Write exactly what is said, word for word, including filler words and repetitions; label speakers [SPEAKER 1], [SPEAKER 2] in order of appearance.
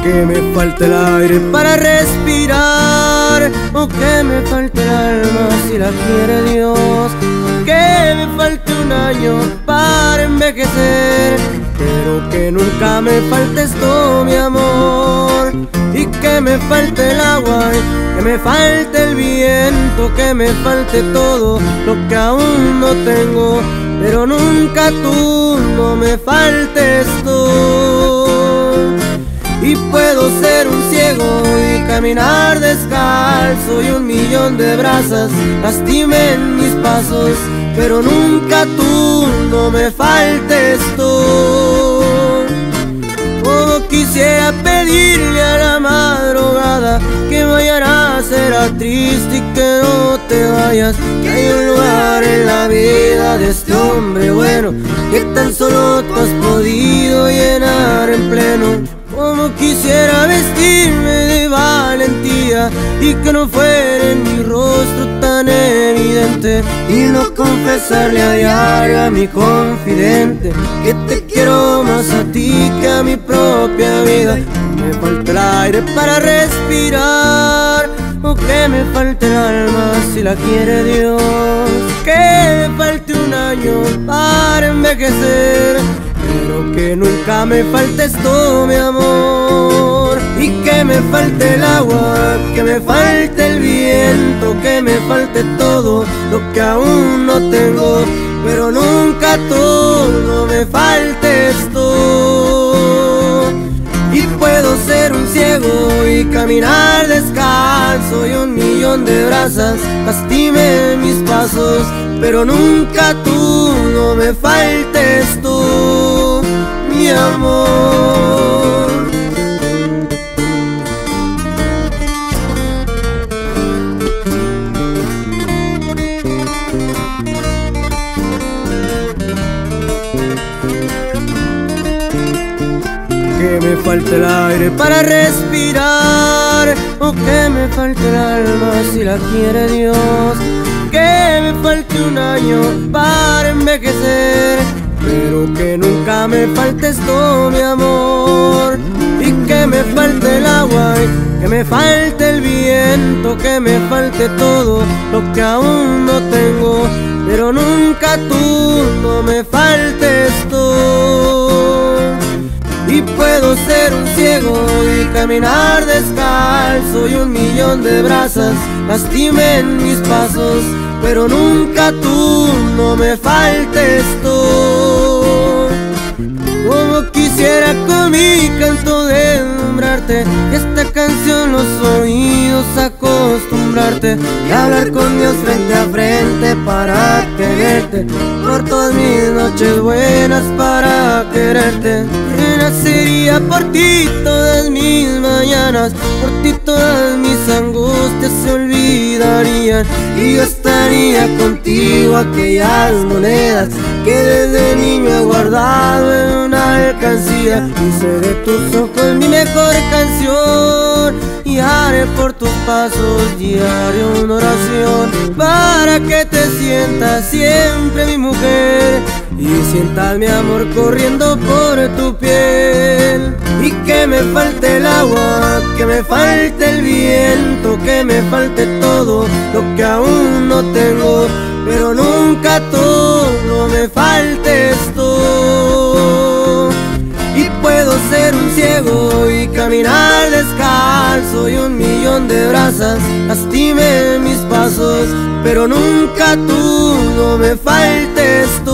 [SPEAKER 1] Que me falte el aire para respirar, o que me falte el alma si la quiere Dios. Que me falte un año para envejecer, pero que nunca me falte esto, mi amor. Y que me falte el agua, que me falte el viento, que me falte todo lo que aún no tengo, pero nunca tú no me faltes tú. Y puedo ser un ciego y caminar descalzo, y un millón de brasas lastimen mis pasos, pero nunca tú no me faltes tú. Como quisiera pedirle a la madrugada que mañana será triste y que no te vayas, que hay un lugar en la vida de este hombre bueno que tan solo tú has podido llenar en pleno. Como quisiera vestirme de valentía y que no fuera en mi rostro tan evidente, y no confesarle a diario a mi confidente que te quiero más a ti que a mi propia vida. Me falta el aire para respirar, o que me falte el alma si la quiere Dios. Que me falte un año para envejecer, pero que nunca me falte esto, mi amor. Y que me falte el agua, que me falte el viento, que me falte todo lo que aún no tengo, pero nunca tú no me faltes tú. Y puedo ser un ciego y caminar descalzo, y un millón de brasas lastimen mis pasos, pero nunca tú no me faltes tú, mi amor. Que me falte el aire para respirar, o que me falte el alma si la quiere Dios. Que me falte un año para envejecer, pero que nunca me falte esto, mi amor. Y que me falte el agua, que me falte el viento, que me falte todo lo que aún no tengo, pero nunca tú no me faltes tú. Y puedo ser un ciego y caminar descalzo, y un millón de brasas lastimen mis pasos, pero nunca tú no me faltes tú. Como quisiera con mi canto deslumbrarte, y esta canción los oídos acostumbrarte, y hablar con Dios frente a frente para quererte, por todas mis noches buenas para quererte. Renacería por ti todas mis mañanas, por ti todas mis angustias se olvidarían, y yo estaría contigo aquellas monedas que desde niño he guardado en una alcancía. Hice de tus ojos mi mejor canción, y haré por tus pasos diario una oración, para que te sientas siempre mi mujer, y sientas mi amor corriendo por tu piel. Y que me falte el agua, que me falte el viento, que me falte todo lo que aún no tengo, pero nunca tú no me faltes tú. Y puedo ser un ciego y caminar descalzo, y un millón de brasas lastimen mis pasos, pero nunca tú no me faltes tú.